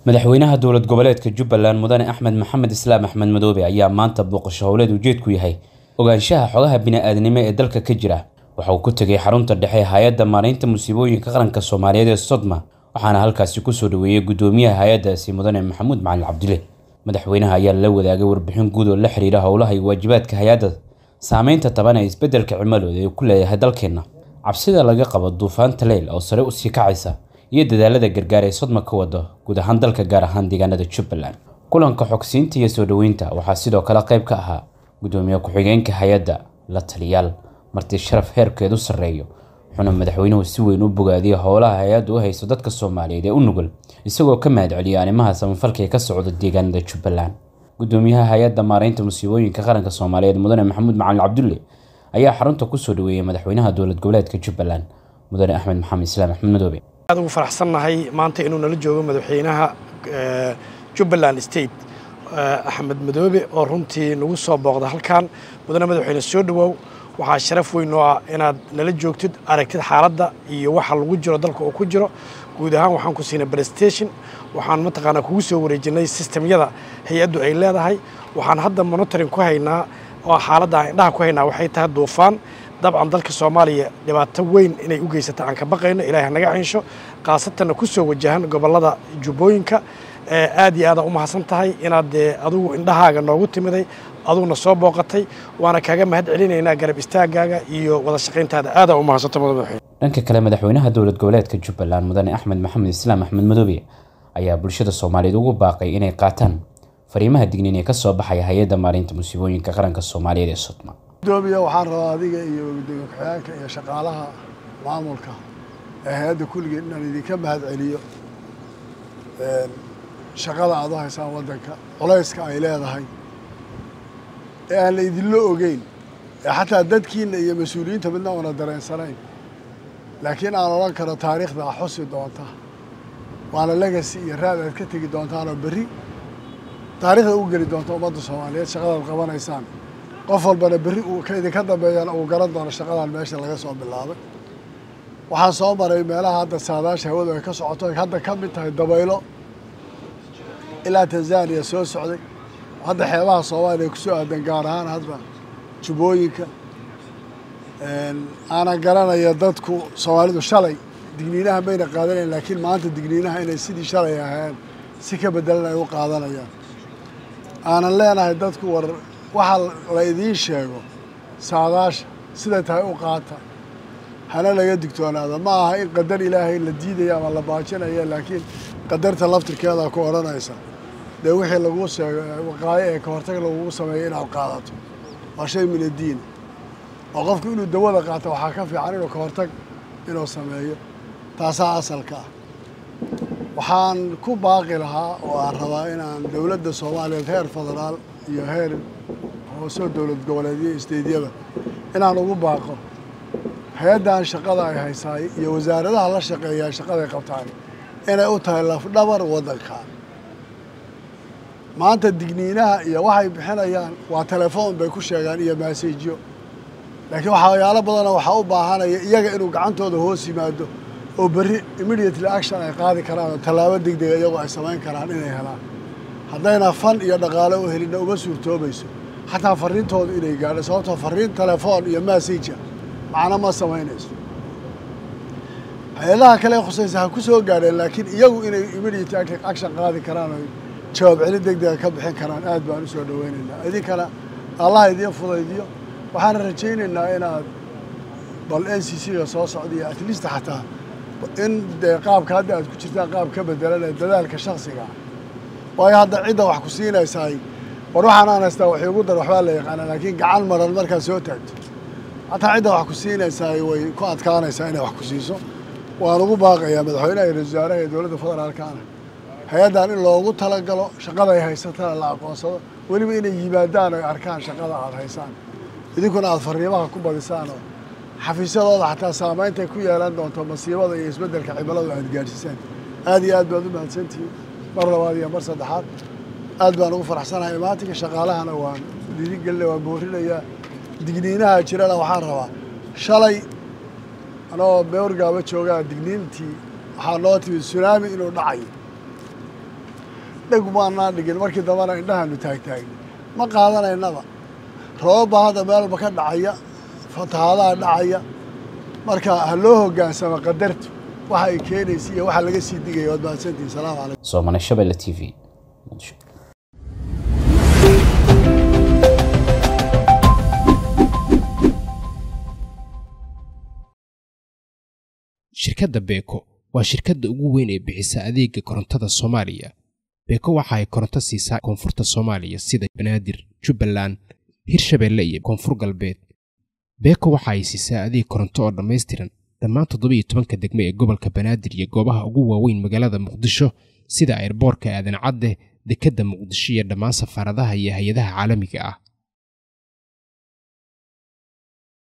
madaxweynaha dowlad goboleedka Jubbaland mudane Axmed Maxamed Islaam Axmed Madoobe ayaa maanta booqasho howleed ujeedku yahay ogaanshaha xogaha bini'aadanimo ee dalka ka jira. Waxa uu ku tagay xarunta dhexe hay'adda maareynta musiibooyinka qaranka Soomaaliyeed ee Sodma, waxaana halkaasi ku soo dhaweeyay gudoomiyaha hay'addaasi mudane Maxamuud Macalin Cabdile. Madaxweynaha ayaa la wadaagay warbixin guud oo la xiriira howlaha iyo waajibaadka hay'adda, saameynta taban ee isbeddelka cimilada ee ku leeyahay dalkeena, cabsida laga qabo duufaanta Leyl oo sare u sii kacaysa, iyo dadaalada gargaar ee Sodma ka wado guud ahaan dalka gaar ahaan deegaanada Jubbaland. Kulanka xogsiinta iyo soo dhaweynta waxaa sidoo kale qayb ka ahaa gudoomiyaha ku-xigeenka hay'adda, la taliyaal, marti sharaf heerkeedu sareeyo, wuxuuna madaxweynuhu si weyn u bogaadiyay howlaha hay'addu u hayso dadka Soomaaliyeed ee u nugul, isagoo ka mahadceliyay arrimaha samafalka ee ka socda deegaanada Jubbaland. Gudoomiyaha hay'adda maareynta musiibooyinka qaranka Soomaaliyeed mudane Maxamuud Macalin Cabdile ayaa xarunta ku soo dhaweeyay madaxweynaha dowlad goboleedka Jubbaland mudane Axmed Maxamed Islaam Axmed Madoobe. aad ugu faraxsanahay maanta inuu nala joogo madaxweynaha Jubbaland State Axmed Madoobe oo runtii nagu soo booqda halkan. mudane madaxweyne soo dhawow, waxaa sharaf weyn oo ah inaad nala joogtid, aragtid xaaladda iyo waxa lagu jiro dalka oo ku jiro. guud ahaan waxaan ku siinay presentation, waxaan mataqaanaa kugu soo wareejinay systemyada hay'addu ay leedahay. waxaan hadda monitoring ku haynaa oo xaaladda indhaha ku haynaa waxay tahay duufaan dabcan dalka Soomaaliya dhibaato weyn inay u geysato aan ka baqayno, Ilaahay naga cinsho, qaasatan ku soo wajahan gobolada Jubbooyinka. aad iyo aad u mahadsan tahay inaad adigu indhahaaga noogu timiday, aduguna soo booqatay, waana kaaga mahad celinaynaa garab istaagaaga iyo wada shaqayntaada. aad u mahadsantahay madaxweyne. dhanka kale, madaxweynaha dowlad goboleedka Jubbaland mudane Axmed Maxamed Islaam Axmed Madoobe ayaa bulshada Soomaaliyeed ugu baaqay inay qaataan fariimaha digniin ee ka soo baxaya hay'adda maareynta musiibooyinka qaranka Soomaaliyeed ee Sodma. gudoomiyaha waxaan rabaa adiga iyo gudoomiye ku-xigeenka iyo shaqaalaha maamulka ee hay'adda kulligeed inaan idinka mahad celiyo shaqada aad u haysaan waddanka, culayska ay leedahay ee aan la idinla ogeyn, ee xataa dadkiina iyo mas-uuliyiinta midna una dareensanayn, laakiin aan odhan karo taariikhda a xusi doonta, waana legacy iyo raad aad ka tegi doontaanoo berri taariikhda u geli doonta ummadda Soomaaliyeed shaqadaad qabanaysaan. qof walbana berri uu idinka dambeeyana uu garan doono shaqadan meesha laga soo bilaabay. waxaan soo maray meelaha hadda saadaasha hawadu ay ka socoto, ay hadda ka mid tahay dabaylo ilaa Tanzania soo socday, hadda xeebaha Soomaaliya ku soo aadan gaar ahaan hadda Jubbooyinka. aanan garanaya dadku Soomaalidu shalay digniinaha mayna qaadanayn, laakiin maanta digniinaha inay sidii shalay ahaayeen si ka bedelan ay u qaadanayaan. aanan leenahay dadku war waxa la idiin sheego saadaasha siday tahay u qaata, hana laga digtoonaada. ma aha in qadar Ilaahay la diidaya ama la baajinaya, laakiin qadarta laftirkeeda ku odhanaysa dee wixii lagu sheego waqaayo ee ka hortag lagu sameeyo inaad qaadato waa shay min addiin. oo qofku inuu dawada qaato waxaa ka fiican inuu ka hortag inuu sameeyo, taasaa asalka ah. waxaan ku baaqi lahaa oo aan rabaa inaan dowladda Soomaaliyeed heer federaal iyo heer hoose dowlad goboleedyo isteediyada inaan ugu baaqo hay'addan shaqada ay haysaay iyo wasaaradaha la shaqeeya shaqada ay qabtaan inay u tahay laf-dhabar waddanka. maanta digniinaha iyo waxay bixinayaan waa telefoon bay ku sheegaan iyo maasajyo, laakiin waxyaalo badanoo waxaa u baahanaya iyaga inuu gacantooda hoos yimaado oo berri immediately action ay qaadi karaan oo tallaabo degdega iyagoo ay samayn karaan inay helaan. haddayna fan iyo dhaqaale u helinna uma suurtoobayso xataa fariintooda inay gaadho, sababtoo fariin telefoon iyo maasajya macno ma samaynayso. hay-adaha kale ee khusaysa ha ku soo gaadheen, laakiin iyagu inay immediate action qaadi karaan oo jawaab celin degdega ka bixin karaan aad baan u soo dhaweynaynaa. idinkana allah idiin fudaydiyo. waxaan rajaynaynaa inaad bal NCC-ga soo socdiyo at least xataa in qaabka hadda aad ku jirtaan qaab ka bedelan ee dadaalka shakhsiga ah. waayo hadda cidda wax ku siinaysaay war waxaan aan haystaa wax iigu dar waxbaa la yaqaanaa, laakiin gacan maran markaad soo taagto xataa cidda wax ku siinaysaay way ku adkaanaysaa inay wax ku siiso. waan ugu baaqayaa madaxweynaha iyo ra-iisul wasaaraha ee dowladda federaalkaana hay-addan in loogu talagalo shaqada ay haysatana la aqoonsado, weliba inay yimaadaan oy arkaan shaqada aad haysaan, idinkuna aad fariimaha ku badisaan oo xafiisyadooda xataa saameyntay ku yeelan doonto masiibada iyo isbeddelka cimiladu aad gaadhsiisaan. aad iyo aad baad u mahadsantihiin mar labaad iyo mar saddexaad. aad baan ugu faraxsanahay imaatinka shaqaalahana waan dhiirigelinaya, waan boorinayaa. digniinaha jirana waxaan rabaa shalay anoo beergaaba joogaa digniintii waxaa noo timid tsunami inuu dhacayo. dhegmaanaan dhigin markii dambana indhahaanu taagtaagnay ma qaadanaynaba roobba hadda meel walba ka dhacaya fatahaadaha dhacaya marka ha loo hoggaansamo qadartu waxa ay keenaysa iyo waxa laga sii digaya waad mahadsantihiin salaamu calaykum Soomane Shabelle TV. shirkadda Beko waa shirkadda ugu weyn ee bixisa adeega korontada Soomaaliya. Beko waxa ay koronto siisaa koonfurta Soomaaliya sida Banaadir, Jubbaland, Hirshabelle iyo Koonfur Galbeed. Beko waxa ay siisaa adeeg koronto oo dhameystiran dhammaan 17 degmo ee gobolka Banaadir iyo goobaha ugu waaweyn magaalada Muqdisho sida airportka Aadan Cadde, dekedda Muqdisho iyo dhammaan safaaradaha iyo hay'adaha caalamiga ah.